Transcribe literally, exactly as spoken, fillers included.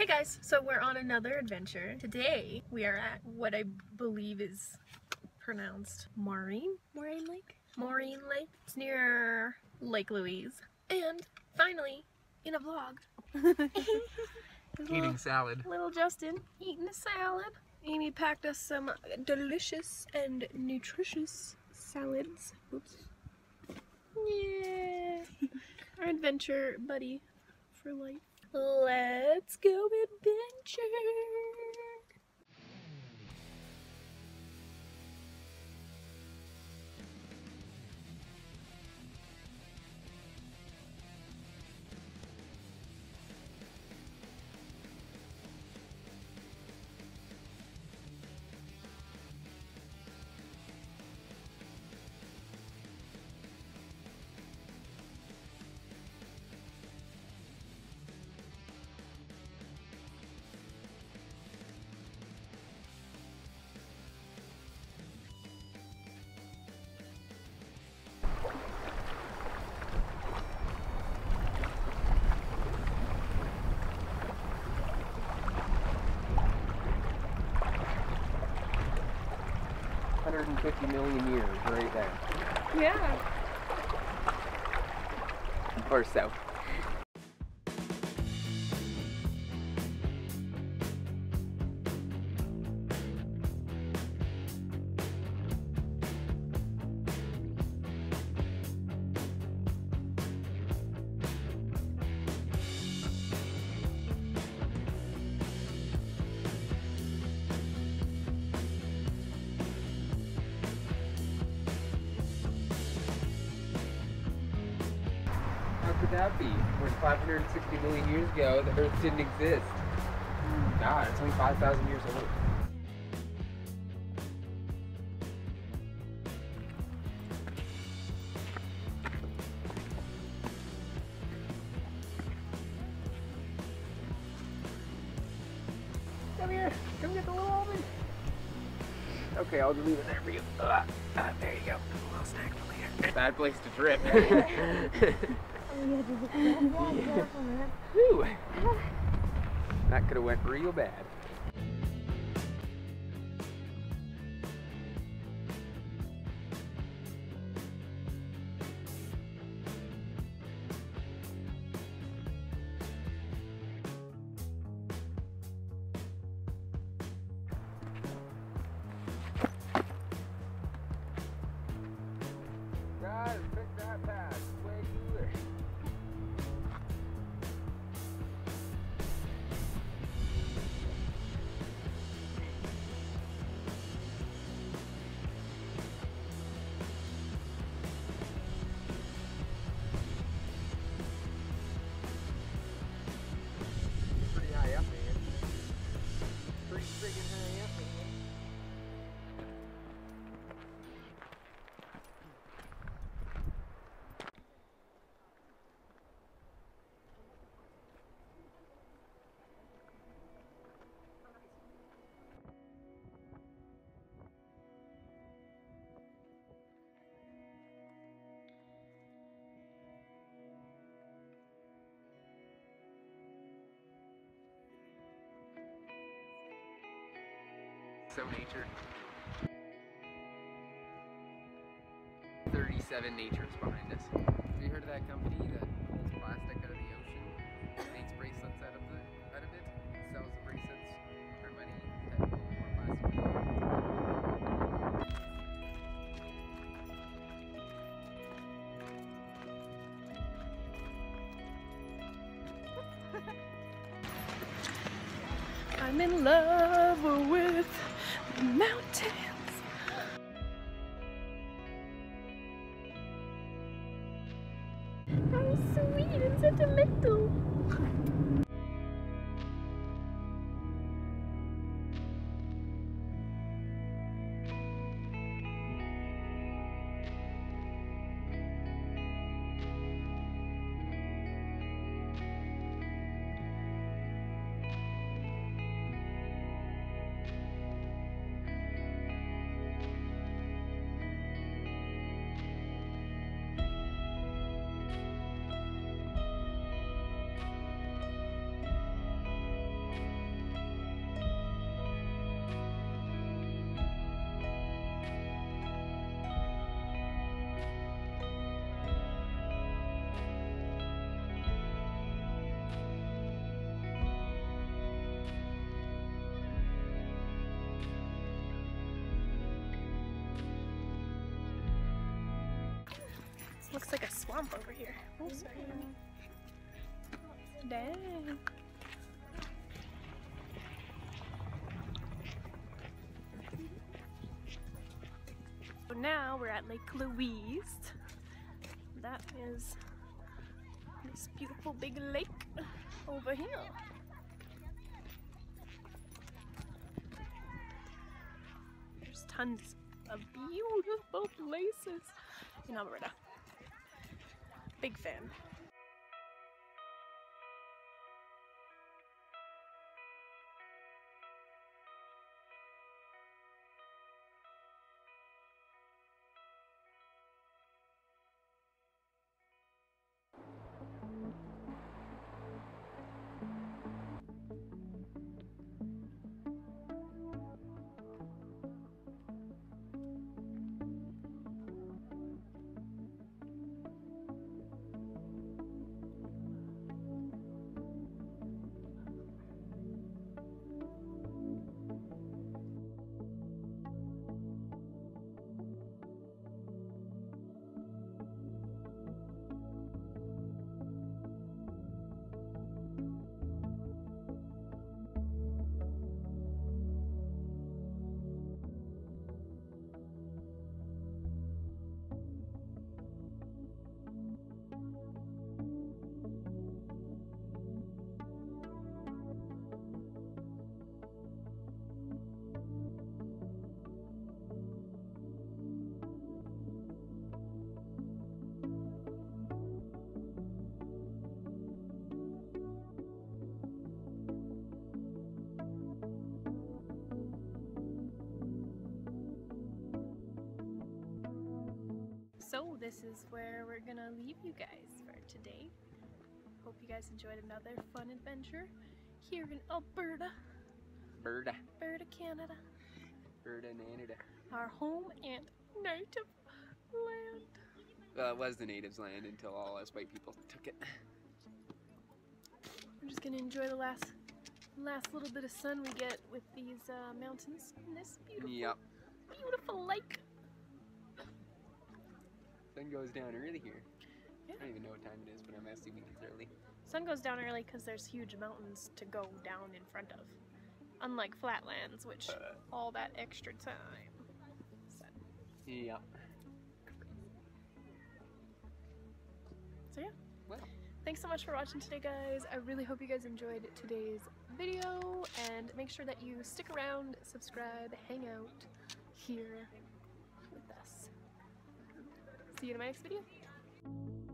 Hey guys, so we're on another adventure. Today we are at what I believe is pronounced Maureen? Maureen Lake? Maureen Lake. It's near Lake Louise. And finally, in a vlog. Eating little, salad. Little Justin eating a salad. Amy packed us some delicious and nutritious salads. Oops. Yeah. Our adventure buddy for life. Let's go adventure! one hundred fifty million years right there. Yeah. Or so. How could that be? When five hundred sixty million years ago, the Earth didn't exist. God, it's only five thousand years old. Come here. Come get the little almond. Okay, I'll just leave it there for you. Uh, uh, there you go. A little snack for later. Bad place to trip. Whew. That could have went real bad. Guys, pick that path. Way cooler. Pretty high up, man. Pretty friggin' high up, man. So nature. thirty-seven natures behind us. Have you heard of that company that pulls plastic out of the ocean, makes bracelets out of the out of it, sells the bracelets for money that pull more plastic? I'm in love with the mountains. How sweet and sentimental. Looks like a swamp over here. Oh, sorry. Dang. So now we're at Lake Louise. That is this beautiful big lake over here. There's tons of beautiful places in Alberta. Big fan. So this is where we're gonna leave you guys for today. Hope you guys enjoyed another fun adventure here in Alberta. Alberta. Alberta, Canada. Alberta, Canada. Our home and native land. Well, it was the natives' land until all us white people took it. We're just gonna enjoy the last last little bit of sun we get with these uh, mountains and this beautiful, Yep. beautiful lake. Sun goes down early here. Yeah. I don't even know what time it is, but I'm assuming it's early. Sun goes down early because there's huge mountains to go down in front of. Unlike flatlands, which Uh. all that extra time. So, Yep. so yeah. Well. Thanks so much for watching today, guys. I really hope you guys enjoyed today's video, and make sure that you stick around, subscribe, hang out here with us. See you in my next video.